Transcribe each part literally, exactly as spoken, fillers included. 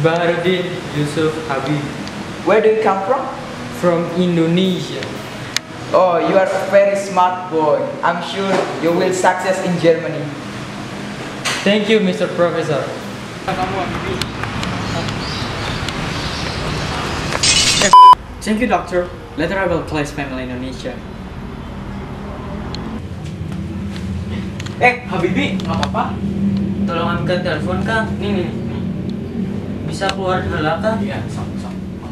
Baharudin Yusuf Habib. Where do you come from? From Indonesia. Oh, you are a very smart boy. I'm sure you will success in Germany. Thank you, Mister Professor. Thank you, doctor. Later I will place family Indonesia. Eh, Habibi, nggak apa-apa? Tolong ambilkan telepon, Kang. Nih, nih, nih. Bisa keluar dulu, Kang? Iya, sok-sok.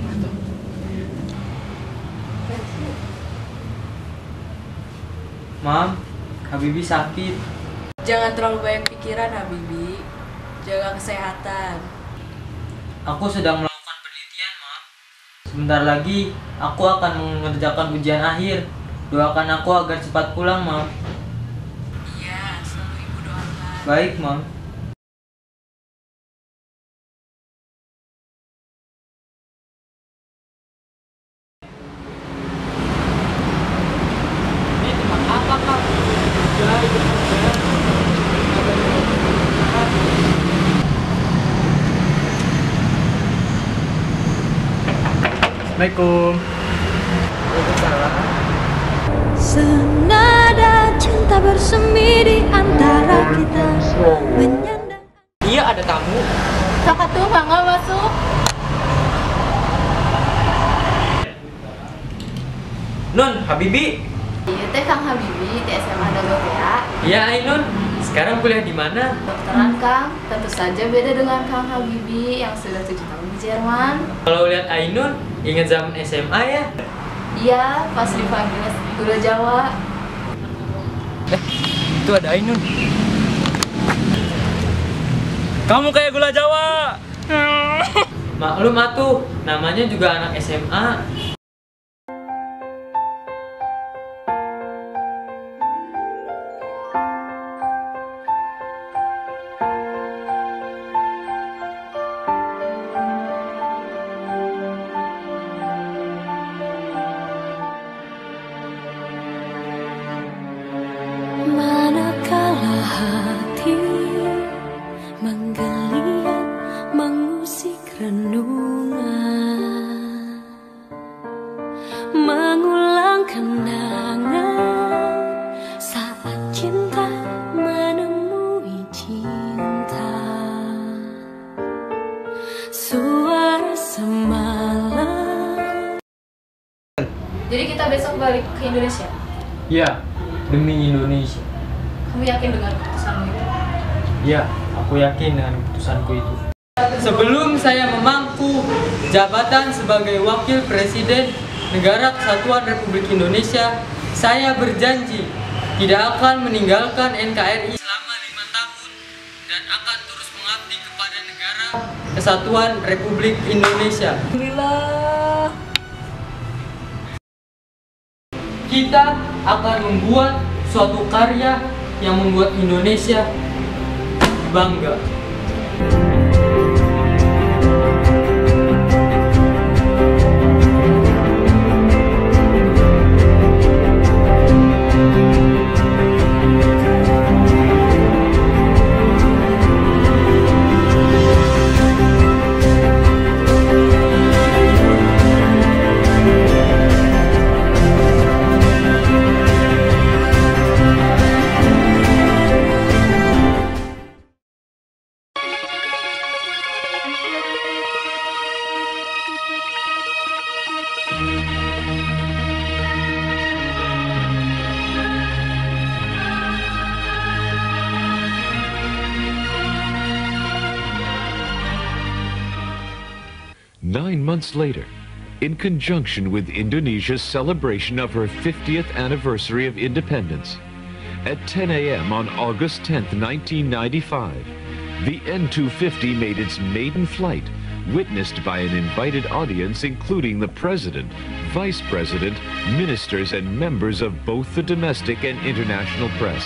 Mam, Habibi sakit. Jangan terlalu banyak pikiran, Habibi. Jaga kesehatan. Aku sedang melakukan penelitian, Mam. Sebentar lagi, aku akan mengerjakan ujian akhir. Doakan aku agar cepat pulang, Mam. Iya, selalu ibu doakan. Baik, Mam. Ini tempat apa, Kang? Assalamualaikum. Senada cinta bersemi di antara kita menyandang. Iya, ada tamu. Sok atuh, mangga masuk. Nun, Habibi. Iya teh Kang Habibi, di S M A Dago ya. Iya, Ainun. Sekarang kuliah di mana? Dokteran Kang, tentu saja beda dengan Kang Habibi yang sudah tujuh tahun di Jerman. Kalau lihat Ainun, ingat zaman S M A ya? Iya, pas dipanggil gula Jawa. Itu ada Ainun. Kamu kayak gula Jawa. Maklum atuh, namanya juga anak S M A. Manakala hati menggeliat mengusik renungan, mengulang kenangan saat cinta menemui cinta. Suara semalam. Jadi kita besok balik ke Indonesia. Ya, demi Indonesia. Kamu yakin dengan keputusanmu itu? Ya, aku yakin dengan keputusanku itu. Sebelum saya memangku jabatan sebagai Wakil Presiden Negara Kesatuan Republik Indonesia, saya berjanji tidak akan meninggalkan N K R I selama lima tahun dan akan terus mengabdi kepada Negara Kesatuan Republik Indonesia. Alhamdulillah. Kita akan membuat suatu karya yang membuat Indonesia bangga. Nine months later, in conjunction with Indonesia's celebration of her fiftieth anniversary of independence, at ten A M on August tenth, nineteen ninety-five, the N two fifty made its maiden flight, witnessed by an invited audience including the President, Vice President, ministers, and members of both the domestic and international press.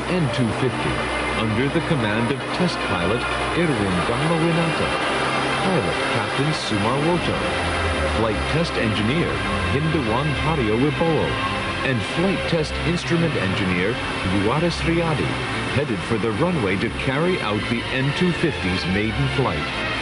N two fifty under the command of test pilot Erwin Dharmawinata, pilot Captain Sumarwoto, flight test engineer Hindawan Haryo Wibowo, and flight test instrument engineer Luaris Riyadi, headed for the runway to carry out the N two fifty's maiden flight.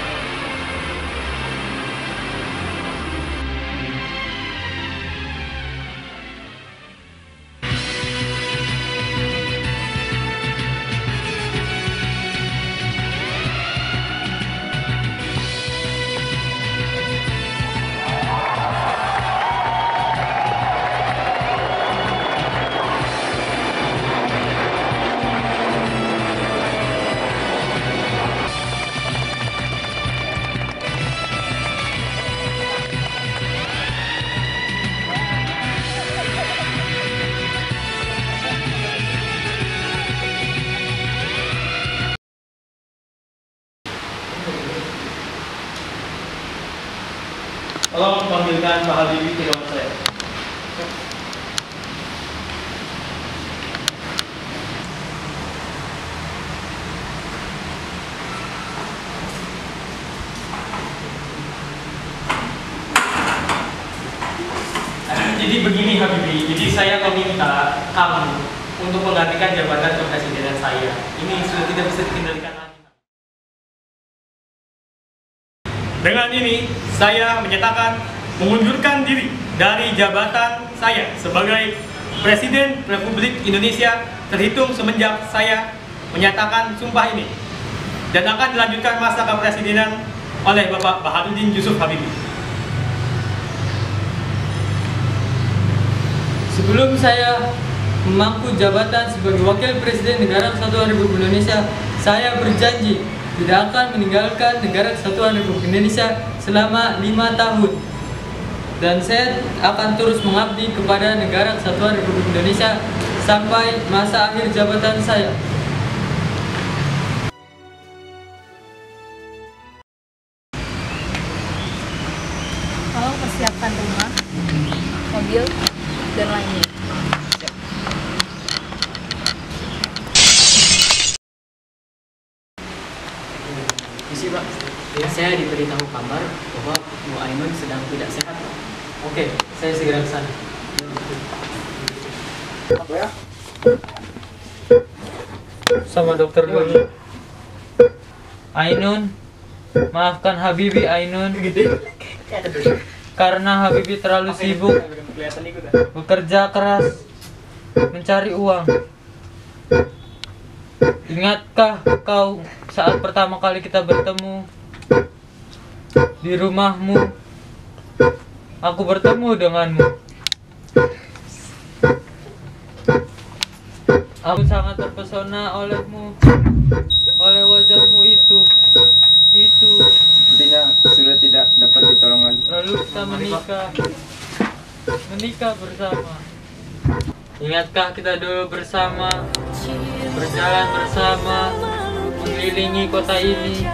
Tolong panggilkan Pak Habibie ke ruangan saya. Jadi begini Habibie, jadi saya meminta kamu untuk menggantikan jabatan kepresidenan saya. Ini sudah tidak bisa dikendalikan lagi. Dengan ini, saya menyatakan mengundurkan diri dari jabatan saya sebagai Presiden Republik Indonesia terhitung semenjak saya menyatakan sumpah ini, dan akan dilanjutkan masa kepresidenan oleh Bapak Baharudin Yusuf Habibie. Sebelum saya memangku jabatan sebagai Wakil Presiden Negara Kesatuan Republik Indonesia, saya berjanji tidak akan meninggalkan Negara Kesatuan Republik Indonesia selama lima tahun. Dan saya akan terus mengabdi kepada Negara Kesatuan Republik Indonesia sampai masa akhir jabatan saya. Tolong persiapkan rumah, mobil, dan lainnya. Misi Pak, saya diberitahu kabar bahwa Bu Ainun sedang tidak sehat Pak. Oke, saya segera ke sana. Apa ya? Sama dokter dulu. Ainun, maafkan Habibie Ainun. Karena Habibie terlalu sibuk bekerja keras mencari uang. Ingatkah kau saat pertama kali kita bertemu di rumahmu? Aku bertemu denganmu. Aku sangat terpesona olehmu, oleh wajahmu itu. Itu. Sepertinya sudah tidak dapat ditolong lagi. Lalu kita menikah. Menikah bersama. Ingatkah kita dulu bersama, berjalan bersama, mengelilingi kota ini?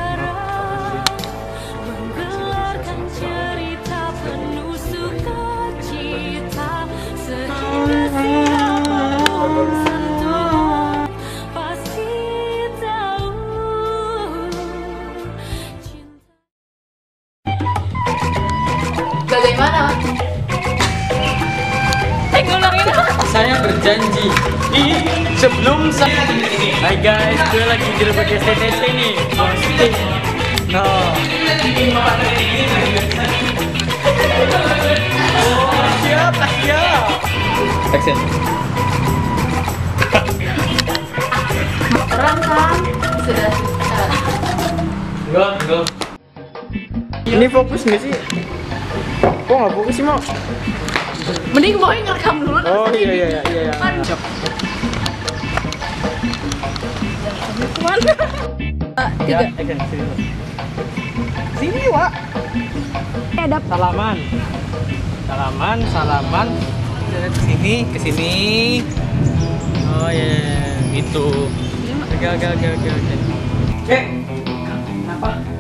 Bagaimana? Saya berjanji. Ih, sebelum saya Hai guys, gue lagi di berbagai C T C nih. Positif. No. Oh, siap, siap. Action. Orang kan sudah Go, go. Ini fokus nggak sih? Kok nggak fokus sih, Mo? mending mau ngerekam dulu. Oh iya iya iya iya. Siap. Mana? Tiga. Action, sini. Sini, Wak. Edap. Salaman. Salaman, salaman. Kesini, kesini. Oh ya, yeah. Gitu. Oke, oke, oke, oke. Eh, kenapa?